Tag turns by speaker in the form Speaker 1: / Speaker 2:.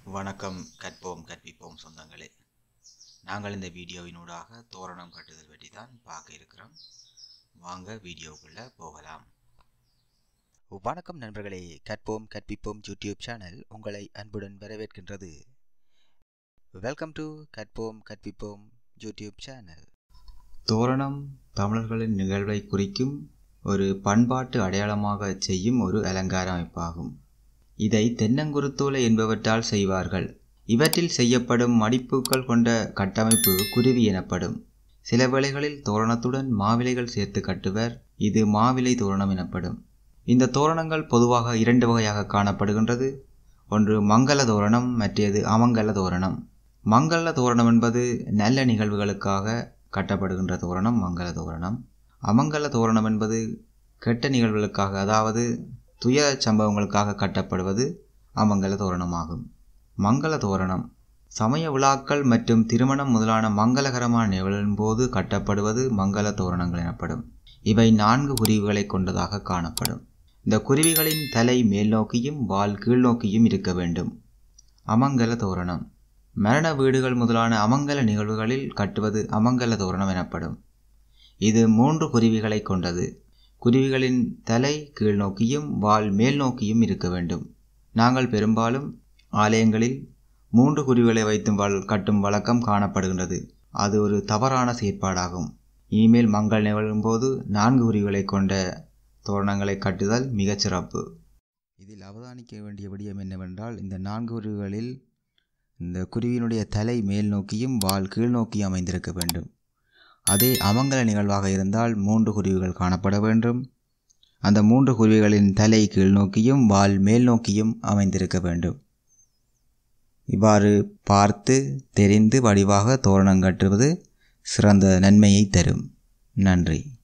Speaker 1: வணக்கம். கற்போம் கற்பிப்போம் சொந்தங்களே, நாங்கள் இந்த வீடியோவினூடாக தோரணம் கட்டுதல் பற்றி தான் பார்க்க இருக்கிறோம். வாங்க வீடியோக்குள்ள போகலாம்.
Speaker 2: வணக்கம் நண்பர்களே, கற்போம் கற்பிப்போம் யூடியூப் சேனல் உங்களை அன்புடன் வரவேற்கின்றது. வெல்கம் டு கற்போம் கற்பிப்போம் யூடியூப் சேனல்.
Speaker 1: தோரணம் தமிழர்களின் நிகழ்வை குறிக்கும் ஒரு பண்பாட்டு அடையாளமாக செய்யும் ஒரு அலங்கார அமைப்பாகும். இதை தென்னங்குருத்தோலை என்பவற்றால் செய்வார்கள். இவற்றில் செய்யப்படும் மடிப்புகள் கொண்ட கட்டமைப்பு குருவி எனப்படும். சில வேளைகளில் தோரணத்துடன் மாவிலைகள் சேர்த்து கட்டுவர். இது மாவிலை தோரணம் எனப்படும். இந்த தோரணங்கள் பொதுவாக இரண்டு வகையாக காணப்படுகின்றது. ஒன்று மங்கள தோரணம், மற்றது அமங்கல தோரணம். மங்கள தோரணம் என்பது நல்ல நிகழ்வுகளுக்காக கட்டப்படுகின்ற தோரணம் மங்கள தோரணம். அமங்கல தோரணம் என்பது கெட்ட நிகழ்வுகளுக்காக, அதாவது துய சம்பவங்களுக்காக கட்டப்படுவது அமங்கல தோரணமாகும். மங்கள தோரணம் சமய விழாக்கள் மற்றும் திருமணம் முதலான மங்களகரமான நிகழ்வுகளின் போது கட்டப்படுவது மங்கள தோரணங்கள் எனப்படும். இவை 4 குருவிகளை கொண்டதாக காணப்படும். இந்த குருவிகளின் தலை மேல் நோக்கியும் வால் கீழ் நோக்கியும் இருக்க வேண்டும். அமங்கல தோரணம் மரண வீடுகள் முதலான அமங்கல நிகழ்வுகளில் கட்டுவது அமங்கல தோரணம் எனப்படும். இது 3 குருவிகளை கொண்டது. குருவிகளின் தலை கீழ் நோக்கியும் வால் மேல் நோக்கியும் இருக்க வேண்டும். நாங்கள் பெரும்பாலும் ஆலயங்களில் 3 குருவிகளை வைத்து கட்டும் வழக்கம் காணப்படுகின்றது. அது ஒரு தவறான செயற்பாடாகும். இனிமேல் மங்கள் நிகழும் போது 4 குருவிகளை கொண்ட தோரணங்களை கட்டுதல் மிகச் சிறப்பு.
Speaker 2: இதில் அவதானிக்க வேண்டிய விடயம் என்னவென்றால், இந்த 4 குருவிகளில் இந்த குருவியினுடைய தலை மேல் நோக்கியும் வால் கீழ் நோக்கியும் அமைந்திருக்க வேண்டும். அதே அமங்கல நிகழ்வாக இருந்தால் 3 குருவிகள் காணப்பட வேண்டும். அந்த 3 குருவிகளின் தலை கீழ் நோக்கியும் வால் மேல் நோக்கியும் அமைந்திருக்க வேண்டும். இவ்வாறு பார்த்து தெரிந்து வடிவாக தோரணம் கட்டுவது சிறந்த நன்மையை தரும். நன்றி.